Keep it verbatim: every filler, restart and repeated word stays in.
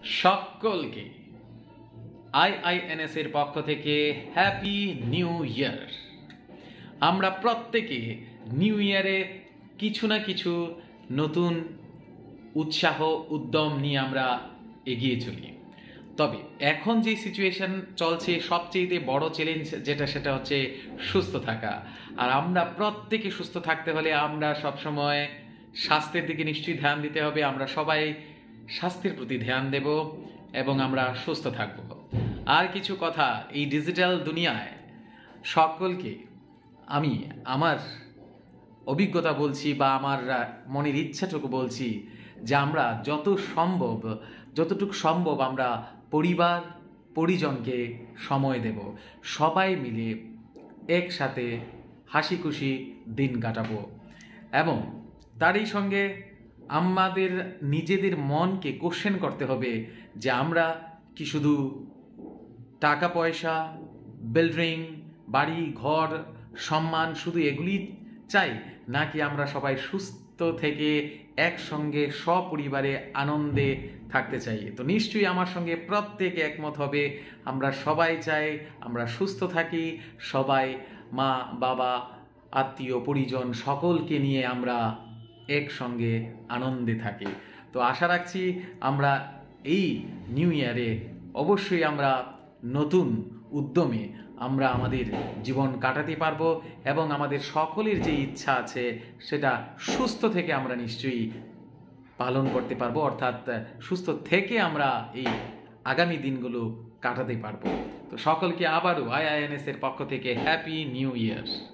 সকলকে I I N S এর পক্ষ থেকে হ্যাপি নিউ ইয়ার। আমরা প্রত্যেকে নিউ ইয়ারে কিছু না কিছু নতুন উৎসাহ উদ্যম নিয়ে আমরা এগিয়ে চলি। তবে এখন যে সিচুয়েশন চলছে, সবচেয়ে বড় চ্যালেঞ্জ যেটা সেটা হচ্ছে সুস্থ থাকা। আর আমরা প্রত্যেকে সুস্থ থাকতে হলে আমরা সবসময় স্বাস্থ্যের দিকে নিশ্চয়ই ধ্যান দিতে হবে। আমরা সবাই স্বাস্থ্যের প্রতি ধ্যান দেব এবং আমরা সুস্থ থাকব। আর কিছু কথা, এই ডিজিটাল দুনিয়ায় সকলকে আমি আমার অভিজ্ঞতা বলছি বা আমার মনের ইচ্ছাটুকু বলছি যে আমরা যত সম্ভব যতটুকু সম্ভব আমরা পরিবার পরিজনকে সময় দেব, সবাই মিলে একসাথে হাসি খুশি দিন কাটাবো। এবং তারই সঙ্গে আমাদের নিজেদের মনকে কোশ্চেন করতে হবে যে আমরা কি শুধু টাকা পয়সা, বিল্ডিং, বাড়ি ঘর, সম্মান শুধু এগুলি চাই, নাকি আমরা সবাই সুস্থ থেকে একসঙ্গে সপরিবারে আনন্দে থাকতে চাই। তো নিশ্চয়ই আমার সঙ্গে প্রত্যেকে একমত হবে, আমরা সবাই চাই আমরা সুস্থ থাকি, সবাই মা বাবা আত্মীয় পরিজন সকলকে নিয়ে আমরা একসঙ্গে আনন্দে থাকি। তো আশা রাখছি আমরা এই নিউ ইয়ারে অবশ্যই আমরা নতুন উদ্যমে আমরা আমাদের জীবন কাটাতে পারবো এবং আমাদের সকলের যে ইচ্ছা আছে সেটা সুস্থ থেকে আমরা নিশ্চয়ই পালন করতে পারবো, অর্থাৎ সুস্থ থেকে আমরা এই আগামী দিনগুলো কাটাতে পারবো। তো সকলকে আবারও আই আই এন এস এর পক্ষ থেকে হ্যাপি নিউ ইয়ার।